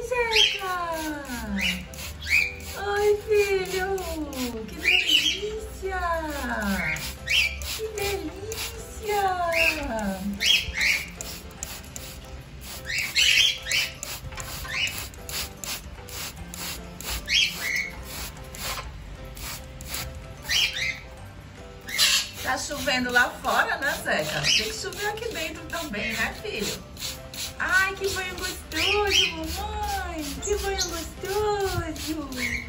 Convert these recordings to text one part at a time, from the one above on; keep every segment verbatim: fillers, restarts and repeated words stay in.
Zeca! Oi, filho! Que delícia! Que delícia! Tá chovendo lá fora, né, Zeca? Tem que chover aqui dentro também, né, filho? Ai, que banho gostoso, mamãe! Que banho gostoso!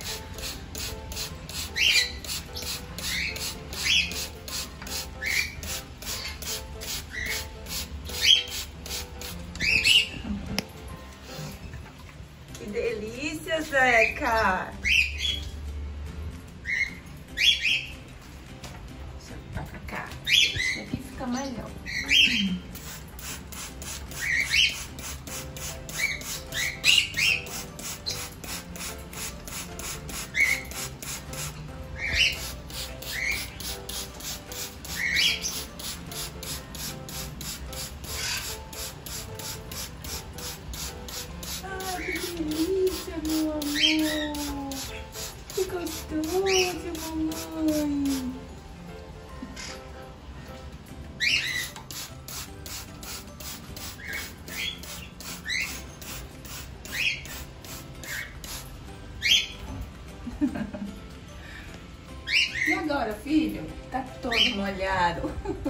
Que delícia, Zeca! Deixa eu botar pra cá. Esse aqui fica melhor. Que delícia, meu amor! Que gostoso, mamãe! E agora, filho? Tá todo molhado.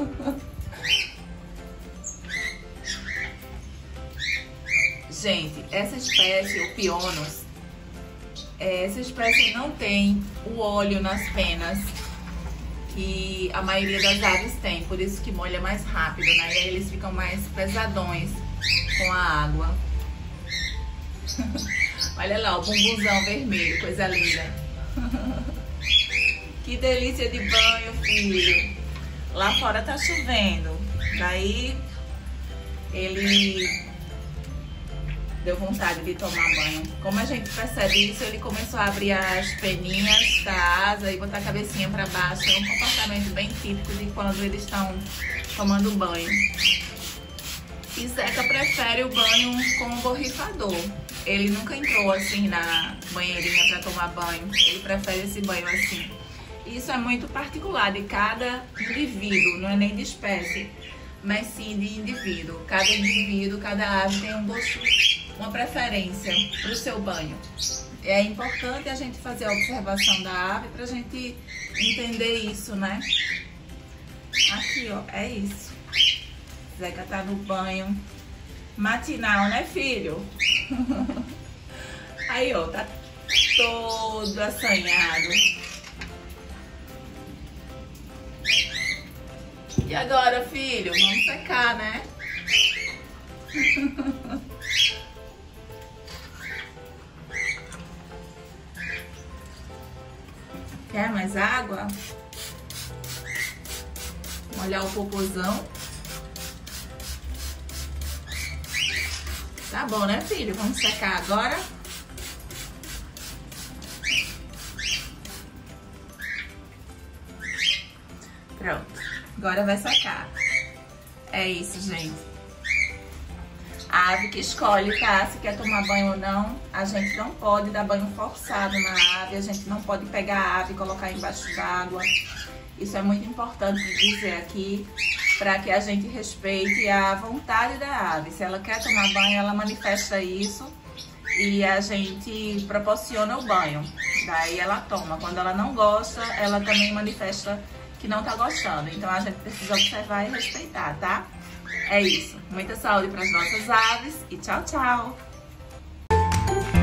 Gente, essa espécie, o Pionus, essa espécie não tem o óleo nas penas que a maioria das aves tem, por isso que molha mais rápido, né? E aí eles ficam mais pesadões com a água. Olha lá, o bumbuzão vermelho, coisa linda. Que delícia de banho, filho. Lá fora tá chovendo, daí ele deu vontade de tomar banho. Como a gente percebe isso, ele começou a abrir as peninhas da asa e botar a cabecinha para baixo. É um comportamento bem típico de quando eles estão tomando banho. E Zeca prefere o banho com o borrifador. Ele nunca entrou assim na banheirinha para tomar banho. Ele prefere esse banho assim. Isso é muito particular de cada indivíduo, não é nem de espécie, mas sim de indivíduo. Cada indivíduo, cada ave tem um gosto, uma preferência para o seu banho. É importante a gente fazer a observação da ave para a gente entender isso, né? Aqui, ó, é isso. Zeca tá no banho matinal, né, filho? Aí, ó, tá todo assanhado. E agora, filho? Vamos secar, né? Quer mais água? Molhar o popozão. Tá bom, né, filho? Vamos secar agora. Pronto. Agora vai secar. É isso, gente. A ave que escolhe, tá? Se quer tomar banho ou não. A gente não pode dar banho forçado na ave. A gente não pode pegar a ave e colocar embaixo d'água. Isso é muito importante dizer aqui, para que a gente respeite a vontade da ave. Se ela quer tomar banho, ela manifesta isso e a gente proporciona o banho. Daí ela toma. Quando ela não gosta, ela também manifesta que não tá gostando. Então a gente precisa observar e respeitar, tá? É isso. Muita saúde para as nossas aves e tchau, tchau!